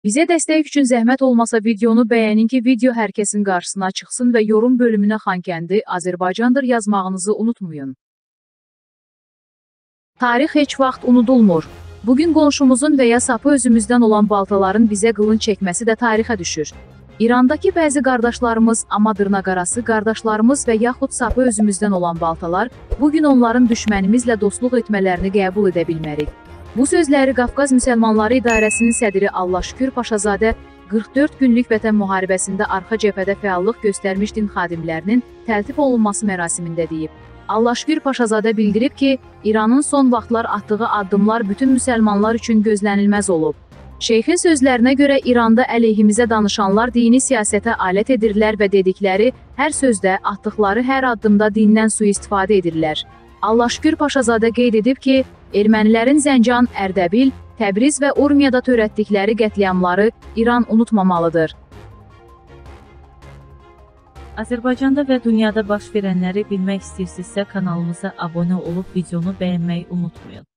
Bizə dəstək üçün zəhmət olmasa videonu bəyənin ki, video hər kəsin qarşısına çıxsın və yorum bölümünə Xankəndi, Azərbaycandır yazmağınızı unutmayın. Tarix heç vaxt unudulmur. Bugün qonşumuzun və ya sapı özümüzdən olan baltaların bizə qılınc çəkməsi də tarixə düşür. İrandakı bəzi qardaşlarımız, amma dırnaqarası qardaşlarımız və yaxud sapı özümüzdən olan baltalar, bugün onların düşmənimizlə dostluq etmələrini qəbul edə bilmərik. Bu sözləri Qafqaz Müsəlmanları İdarəsinin sədri Allahşükür Paşazadə 44 günlük Vətən müharibəsində arxa cəbhədə fəallıq göstərmiş din xadimlərinin təltif olunması mərasimində deyib. Allahşükür Paşazadə bildirib ki, İranın son vaxtlar atdığı addımlar bütün müsəlmanlar üçün gözlənilməz olub. Şeyxin sözlərinə görə İranda əleyhimizə danışanlar dini siyasətə alət edirlər və dedikləri hər sözdə, atdıqları hər addımda dindən sui-istifadə edirlər. Allahşükür Paşazadə qeyd edib ki, ermənilərin Zəncan, Ərdəbil, Təbriz və Urmiyada törətdikləri qətliamları İran unutmamalıdır. Azərbaycanda və dünyada baş verənləri bilmək istəyirsinizsə kanalımıza abunə olub videonu bəyənməyi unutmayın.